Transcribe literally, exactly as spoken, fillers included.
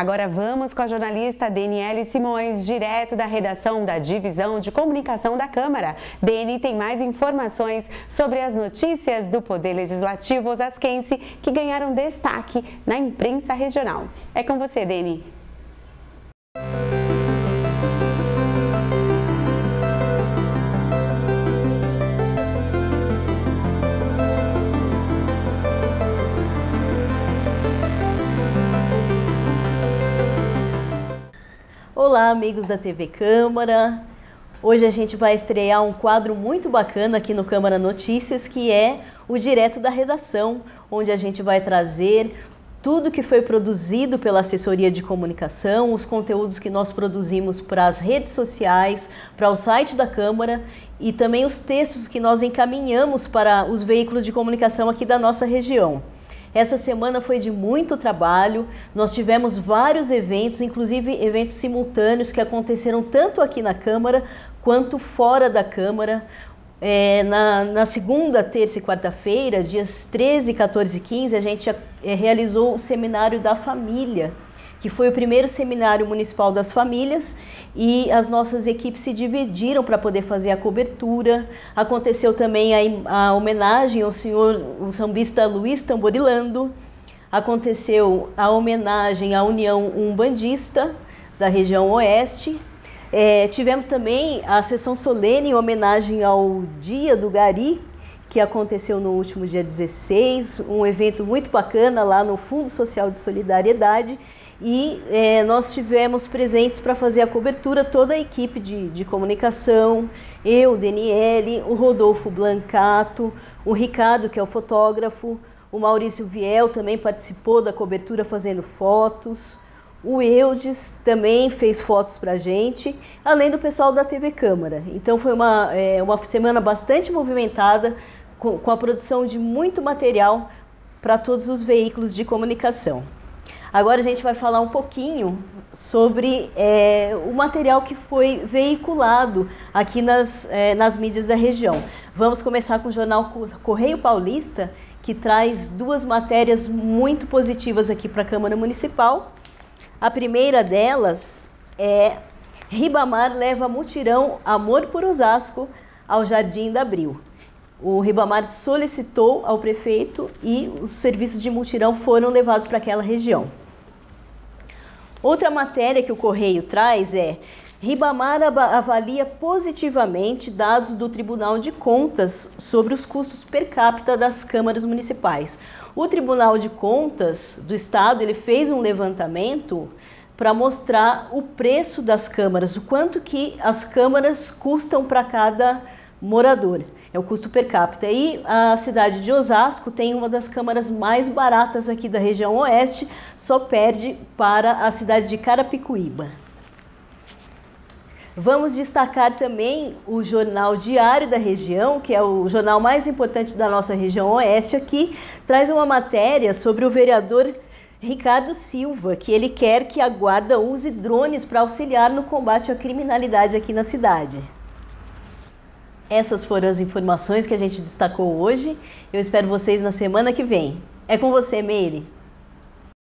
Agora vamos com a jornalista Daniele Simões, direto da redação da Divisão de Comunicação da Câmara. Dani tem mais informações sobre as notícias do Poder Legislativo osasquense que ganharam destaque na imprensa regional. É com você, Dani. Olá, amigos da T V Câmara. Hoje a gente vai estrear um quadro muito bacana aqui no Câmara Notícias, que é o Direto da Redação, onde a gente vai trazer tudo que foi produzido pela Assessoria de Comunicação, os conteúdos que nós produzimos para as redes sociais, para o site da Câmara e também os textos que nós encaminhamos para os veículos de comunicação aqui da nossa região. Essa semana foi de muito trabalho, nós tivemos vários eventos, inclusive eventos simultâneos que aconteceram tanto aqui na Câmara quanto fora da Câmara. É, na, na segunda, terça e quarta-feira, dias treze, quatorze e quinze, a gente é, realizou o Seminário da Família, que foi o primeiro seminário municipal das famílias, e as nossas equipes se dividiram para poder fazer a cobertura. Aconteceu também a, a homenagem ao senhor, o sambista Luiz Tamborilando, aconteceu a homenagem à União Umbandista da região oeste. É, tivemos também a sessão solene em homenagem ao Dia do Gari, que aconteceu no último dia dezesseis, um evento muito bacana lá no Fundo Social de Solidariedade. E é, nós tivemos presentes para fazer a cobertura toda a equipe de, de comunicação, eu, Daniele, o Rodolfo Blancato, o Ricardo, que é o fotógrafo, o Maurício Viel também participou da cobertura fazendo fotos, o Eudes também fez fotos para a gente, além do pessoal da T V Câmara. Então foi uma, é, uma semana bastante movimentada, com, com a produção de muito material para todos os veículos de comunicação. Agora a gente vai falar um pouquinho sobre é, o material que foi veiculado aqui nas, é, nas mídias da região. Vamos começar com o jornal Correio Paulista, que traz duas matérias muito positivas aqui para a Câmara Municipal. A primeira delas é: Ribamar leva mutirão Amor por Osasco ao Jardim da Abril. O Ribamar solicitou ao prefeito e os serviços de mutirão foram levados para aquela região. Outra matéria que o Correio traz é: Ribamar avalia positivamente dados do Tribunal de Contas sobre os custos per capita das câmaras municipais. O Tribunal de Contas do Estado ele fez um levantamento para mostrar o preço das câmaras, o quanto que as câmaras custam para cada morador. É o custo per capita. E a cidade de Osasco tem uma das câmaras mais baratas aqui da região oeste, só perde para a cidade de Carapicuíba. Vamos destacar também o Jornal Diário da Região, que é o jornal mais importante da nossa região oeste aqui, traz uma matéria sobre o vereador Ricardo Silva, que ele quer que a guarda use drones para auxiliar no combate à criminalidade aqui na cidade. Essas foram as informações que a gente destacou hoje. Eu espero vocês na semana que vem. É com você, Meire.